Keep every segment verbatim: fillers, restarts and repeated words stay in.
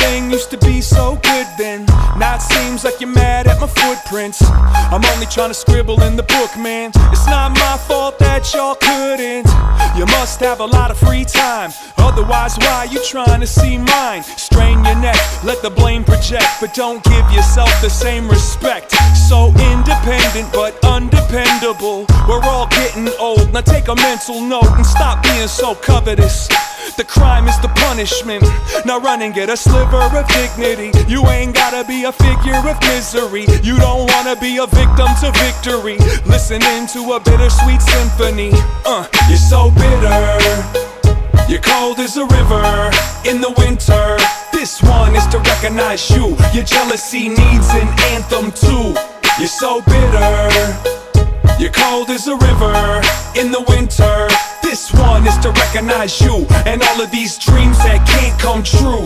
Everything used to be so good then. Now it seems like you're mad at my footprints. I'm only trying to scribble in the book, man. It's not my fault that y'all couldn't. You must have a lot of free time, otherwise why you trying to see mine? Strain your neck, let the blame project, but don't give yourself the same respect. So independent but undependable. We're all getting old, now take a mental note and stop being so covetous. The crime is the punishment. Now run and get a sliver of dignity. You ain't gotta be a figure of misery. You don't wanna be a victim to victory. Listening to a bittersweet symphony. Uh, you're so bitter, you're cold as a river in the winter. This one is to recognize you. Your jealousy needs an anthem too. You're so bitter, you're cold as a river in the winter. This one is to recognize you and all of these dreams that can't come true.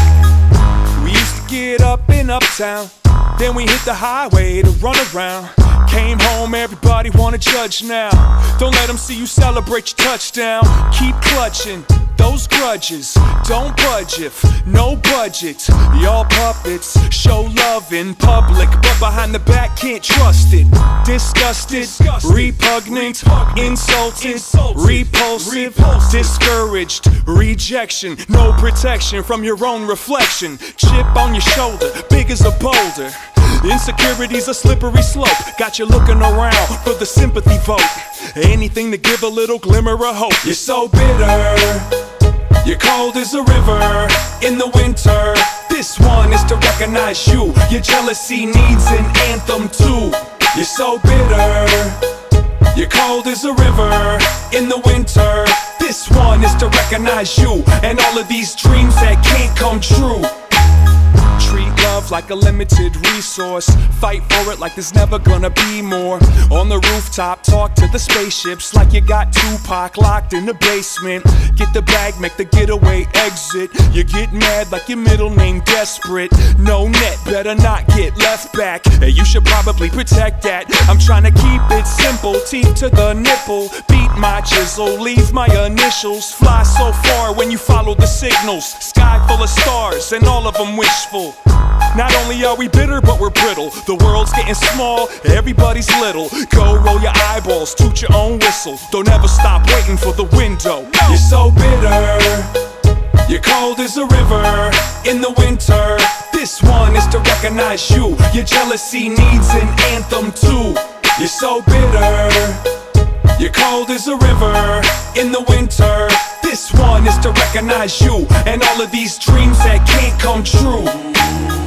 We used to get up in Uptown, then we hit the highway to run around. Came home, everybody wanna judge now. Don't let them see you celebrate your touchdown. Keep clutching those grudges, don't budge if no budget. Y'all puppets show love in public, but behind the back can't trust it. Disgusted, repugnant, insulted, repulsive, discouraged, rejection, no protection from your own reflection. Chip on your shoulder, big as a boulder. Insecurity's a slippery slope, got you looking around for the sympathy vote. Anything to give a little glimmer of hope. You're so bitter, you're cold as a river in the winter. This one is to recognize you. Your jealousy needs an anthem too. You're so bitter, you're cold as a river in the winter. This one is to recognize you and all of these dreams that can't come true. Treat love like a limited resource. Fight for it like there's never gonna be more. On the rooftop, talk to the spaceships like you got Tupac locked in the basement. Get the bag, make the getaway exit. You get mad like your middle name desperate. No net, better not get left back. Hey, you should probably protect that. I'm trying to keep it simple, teeth to the nipple. Beat my chisel, leave my initials. Fly so far when you follow the signals. Sky full of stars and all of them wishful. Not only are we bitter, but we're brittle. The world's getting small, everybody's little. Go roll your eyeballs, toot your own whistle. Don't ever stop waiting for the window. You're so bitter, you're cold as a river in the winter. This one is to recognize you. Your jealousy needs an anthem too. You're so bitter, you're cold as a river in the winter. This one is to recognize you and all of these dreams that can't come true.